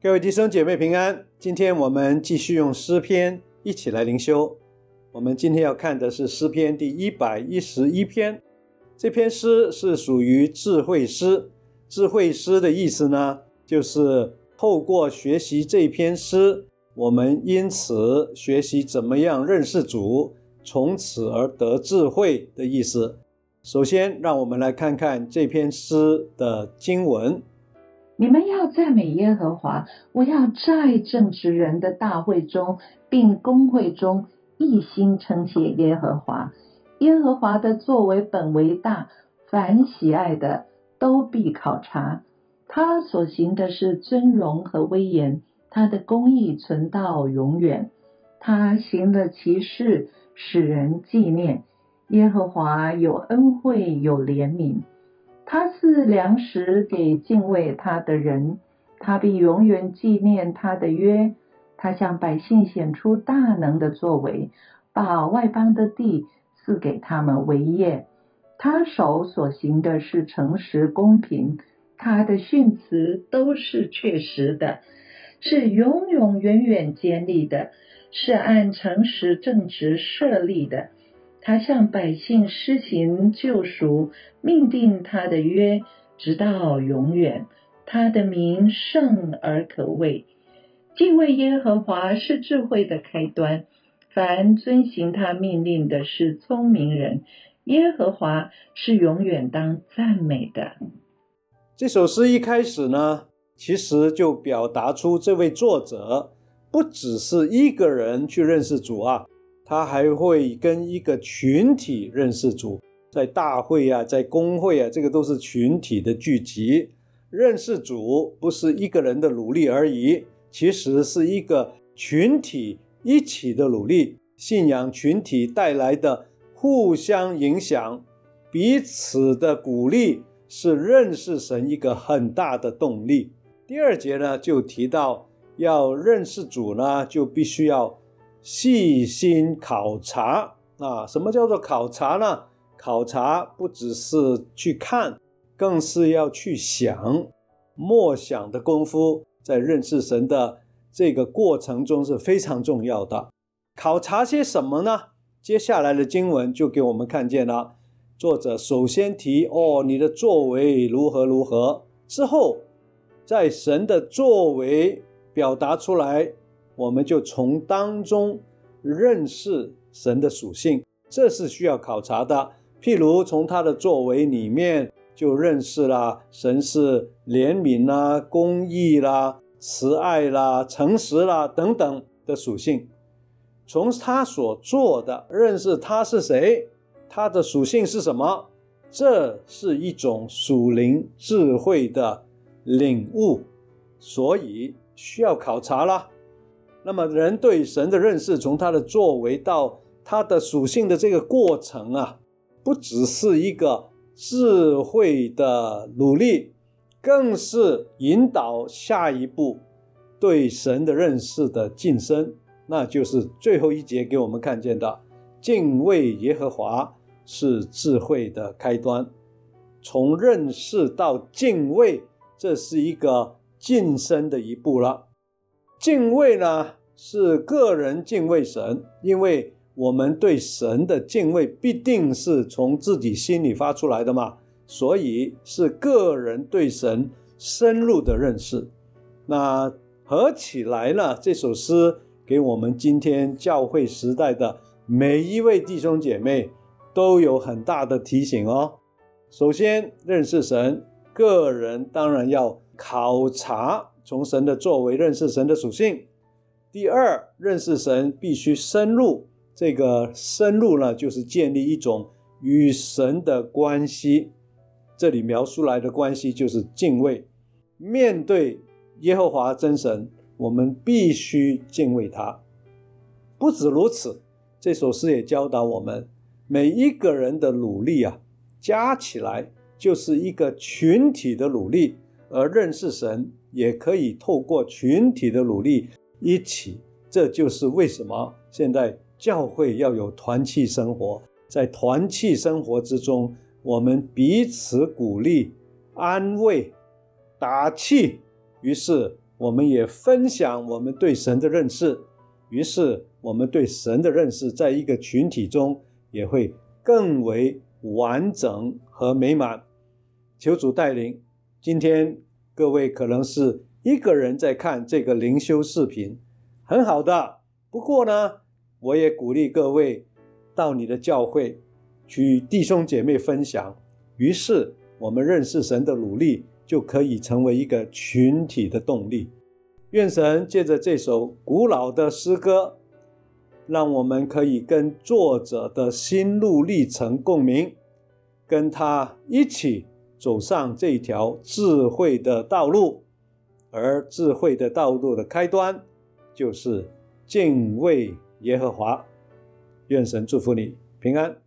各位弟兄姐妹平安，今天我们继续用诗篇一起来灵修。我们今天要看的是诗篇第111篇。这篇诗是属于智慧诗。智慧诗的意思呢，就是透过学习这篇诗，我们因此学习怎么样认识主，从此而得智慧的意思。首先让我们来看看这篇诗的经文。 你们要赞美耶和华，我要在正直人的大会中并公会中一心称谢耶和华。耶和华的作为本为大，凡喜爱的都必考察。他所行的是尊荣和威严，他的公义存到永远。他行了奇事，使人纪念。耶和华有恩惠，有怜悯。他赐粮食给敬畏他的人，他必永远纪念他的约。他向百姓显出大能的作为，把外邦的地赐给他们为业。他手所行的是诚实公平，他的训词都是确实的，是永永远远坚立的，是按诚实正直设立的。他向百姓施行救赎，命定他的约直到永远。他的名圣而可畏。敬畏耶和华是智慧的开端，凡遵行他命令的是聪明人。耶和华是永远当赞美的。 这首诗一开始呢，其实就表达出这位作者不只是一个人去认识主啊，他还会跟一个群体认识主，在大会啊，在公会啊，这个都是群体的聚集。认识主不是一个人的努力而已，其实是一个群体一起的努力。信仰群体带来的互相影响，彼此的鼓励，是认识神一个很大的动力。第二节呢，就提到要认识主呢，就必须要细心考察。什么叫做考察呢？考察不只是去看，更是要去想。默想的功夫在认识神的这个过程中是非常重要的。考察些什么呢？接下来的经文就给我们看见了，作者首先提你的作为如何如何，之后在神的作为表达出来，我们就从当中认识神的属性，这是需要考察的。譬如从他的作为里面就认识了神是怜悯啦、公义啦、慈爱啦、诚实啦等等的属性。从他所做的认识他是谁，他的属性是什么，这是一种属灵智慧的领悟，所以需要考察啦。那么人对神的认识，从他的作为到他的属性的这个过程啊，不只是一个智慧的努力，更是引导下一步对神的认识的晋升。那就是最后一节给我们看见的，敬畏耶和华是智慧的开端。从认识到敬畏，这是一个晋升的一步了。敬畏呢，是个人敬畏神，因为我们对神的敬畏必定是从自己心里发出来的嘛，所以是个人对神深入的认识。那合起来呢，这首诗给我们今天教会时代的每一位弟兄姐妹都有很大的提醒哦。首先认识神，个人当然要考察，从神的作为认识神的属性。第二，认识神必须深入，这个深入呢，就是建立一种与神的关系。这里描述来的关系就是敬畏。面对耶和华真神，我们必须敬畏他。不止如此，这首诗也教导我们，每一个人的努力啊，加起来就是一个群体的努力，而认识神也可以透过群体的努力一起。这就是为什么现在教会要有团契生活，在团契生活之中，我们彼此鼓励、安慰、打气，于是我们也分享我们对神的认识，于是我们对神的认识在一个群体中也会更为完整和美满。求主带领，今天各位可能是一个人在看这个灵修视频，很好的。不过呢，我也鼓励各位到你的教会去弟兄姐妹分享，于是我们认识神的努力就可以成为一个群体的动力。愿神借着这首古老的诗歌，让我们可以跟作者的心路历程共鸣，跟他一起走上这条智慧的道路。而智慧的道路的开端就是敬畏耶和华。愿神祝福你平安。